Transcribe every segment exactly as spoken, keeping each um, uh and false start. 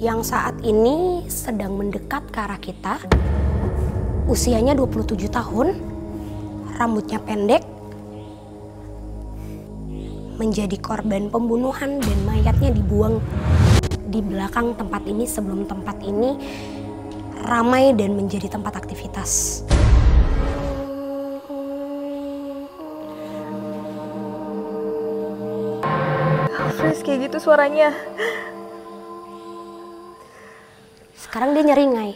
yang saat ini sedang mendekat ke arah kita. Usianya dua puluh tujuh tahun, rambutnya pendek, menjadi korban pembunuhan dan mayatnya dibuang di belakang tempat ini sebelum tempat ini ramai dan menjadi tempat aktivitas. Fresh kayak gitu suaranya. Sekarang dia nyeringai.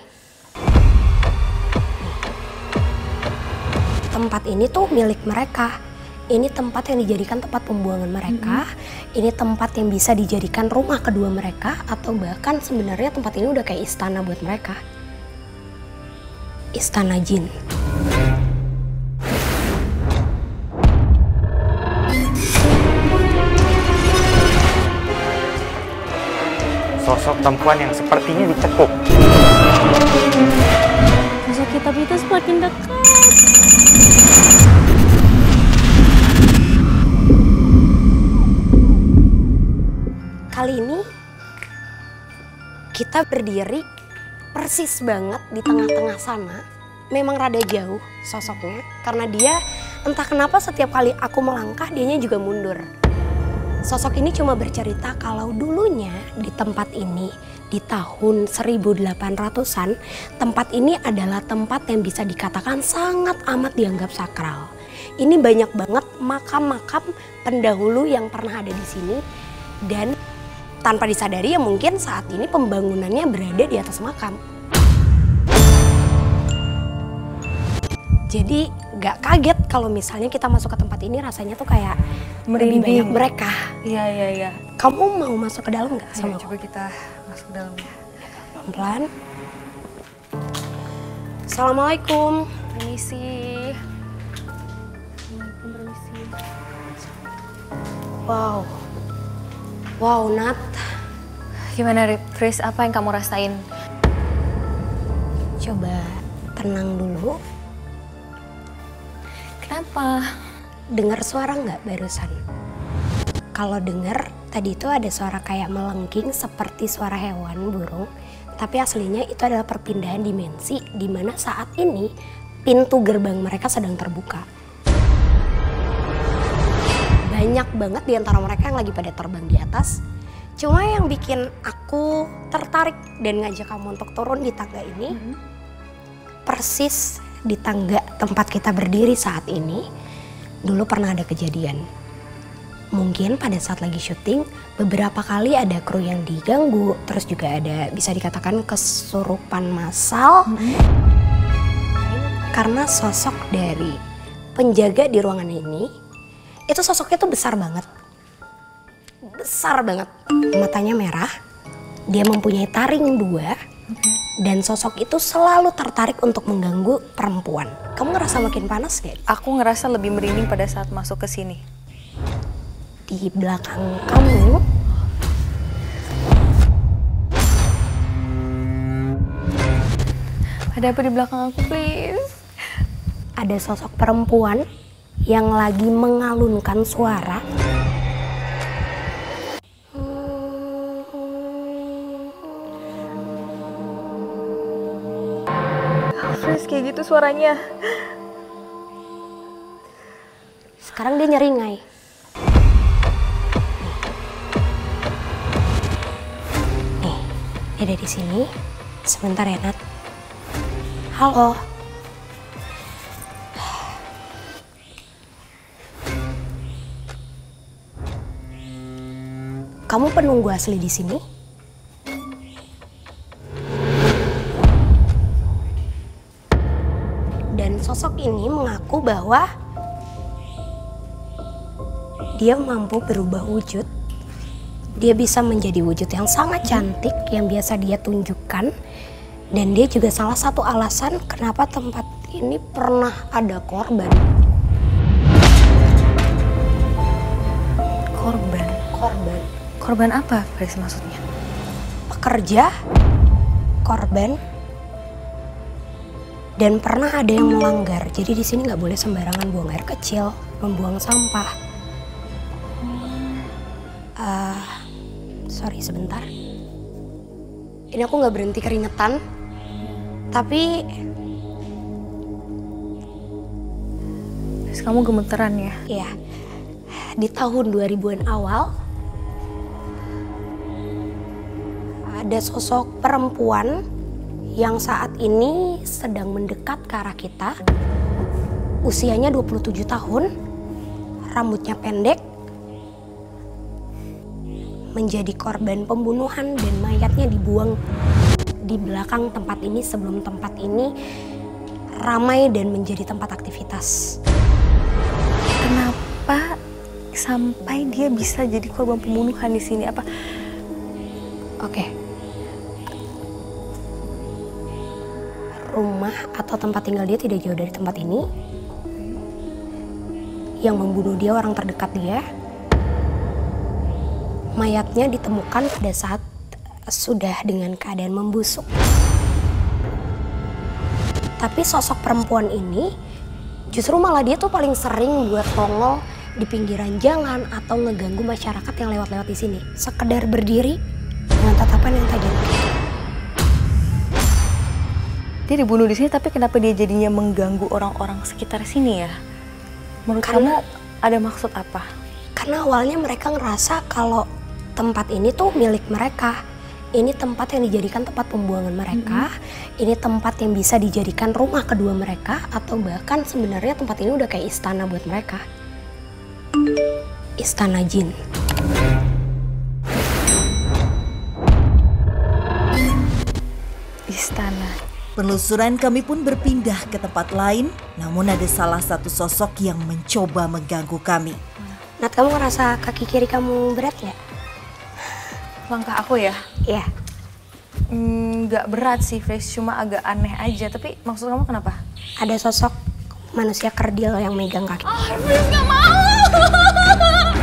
Tempat ini tuh milik mereka. Ini tempat yang dijadikan tempat pembuangan mereka. Mm-hmm. Ini tempat yang bisa dijadikan rumah kedua mereka. Atau bahkan sebenarnya tempat ini udah kayak istana buat mereka. Istana jin. Sosok perempuan yang sepertinya dicekuk. Sosok kita itu semakin dekat. Kali ini kita berdiri persis banget di tengah-tengah sana. Memang rada jauh sosoknya karena dia entah kenapa setiap kali aku melangkah dianya juga mundur. Sosok ini cuma bercerita kalau dulunya di tempat ini di tahun seribu delapan ratusan tempat ini adalah tempat yang bisa dikatakan sangat amat dianggap sakral. Ini banyak banget makam-makam pendahulu yang pernah ada di sini dan tanpa disadari ya mungkin saat ini pembangunannya berada di atas makam. Jadi gak kaget kalau misalnya kita masuk ke tempat ini rasanya tuh kayak merinding. Lebih banyak mereka. Iya, iya, iya. Kamu mau masuk ke dalam gak sama Ayo, coba kita masuk ke dalam. Pelan-pelan. Assalamualaikum. Permisi. Permisi. Wow. Wow, Nat. Gimana, Fris? Apa yang kamu rasain? Coba tenang dulu. Kenapa? Dengar suara nggak barusan? Kalau dengar, tadi itu ada suara kayak melengking seperti suara hewan, burung. Tapi aslinya itu adalah perpindahan dimensi di mana saat ini pintu gerbang mereka sedang terbuka. Banyak banget di antara mereka yang lagi pada terbang di atas. Cuma yang bikin aku tertarik dan ngajak kamu untuk turun di tangga ini, mm-hmm. persis di tangga tempat kita berdiri saat ini, dulu pernah ada kejadian. Mungkin pada saat lagi syuting, beberapa kali ada kru yang diganggu, terus juga ada bisa dikatakan kesurupan massal. Mm-hmm. Karena sosok dari penjaga di ruangan ini, itu sosoknya tuh besar banget. Besar banget. Matanya merah, dia mempunyai taring dua. Okay. Dan sosok itu selalu tertarik untuk mengganggu perempuan. Kamu ngerasa makin panas gak? Aku ngerasa lebih merinding pada saat masuk ke sini. Di belakang kamu ada apa di belakang aku, please? Ada sosok perempuan yang lagi mengalunkan suara. Fresh kayak gitu suaranya. Sekarang dia nyeringai. Nih, dia ada di sini. Sebentar ya, Nat. Halo. Kamu penunggu asli di sini? Dan sosok ini mengaku bahwa dia mampu berubah wujud. Dia bisa menjadi wujud yang sangat cantik yang biasa dia tunjukkan. Dan dia juga salah satu alasan kenapa tempat ini pernah ada korban. Korban? Korban. Korban apa, Fris, maksudnya? Pekerja, korban, dan pernah ada yang melanggar. Jadi di sini nggak boleh sembarangan buang air kecil, membuang sampah. Uh, sorry sebentar. Ini aku nggak berhenti keringetan. Tapi Terus kamu gemeteran ya? ya, di tahun dua ribuan awal ada sosok perempuan yang saat ini sedang mendekat ke arah kita. Usianya dua puluh tujuh tahun, rambutnya pendek, menjadi korban pembunuhan dan mayatnya dibuang di belakang tempat ini sebelum tempat ini ramai dan menjadi tempat aktivitas. Kenapa sampai dia bisa jadi korban pembunuhan di sini? Apa? Oke. Rumah atau tempat tinggal dia tidak jauh dari tempat ini. Yang membunuh dia orang terdekat dia. Mayatnya ditemukan pada saat sudah dengan keadaan membusuk. Tapi sosok perempuan ini justru malah dia tuh paling sering buat tongol di pinggiran jalan atau ngeganggu masyarakat yang lewat-lewat di sini. Sekedar berdiri dengan tatapan yang tajam. Dia dibunuh di sini, tapi kenapa dia jadinya mengganggu orang-orang sekitar sini ya? Menurut Karena- kamu ada maksud apa? Karena awalnya mereka ngerasa kalau tempat ini tuh milik mereka. Ini tempat yang dijadikan tempat pembuangan mereka. Mm-hmm. Ini tempat yang bisa dijadikan rumah kedua mereka. Atau bahkan sebenarnya tempat ini udah kayak istana buat mereka. Istana jin. Istana. Penelusuran kami pun berpindah ke tempat lain, namun ada salah satu sosok yang mencoba mengganggu kami. Nat, kamu ngerasa kaki kiri kamu berat ya? Langkah aku ya? Iya. Nggak berat sih, Fresh. Cuma agak aneh aja. Tapi maksud kamu kenapa? Ada sosok manusia kerdil yang megang kaki. Fresh nggak mau!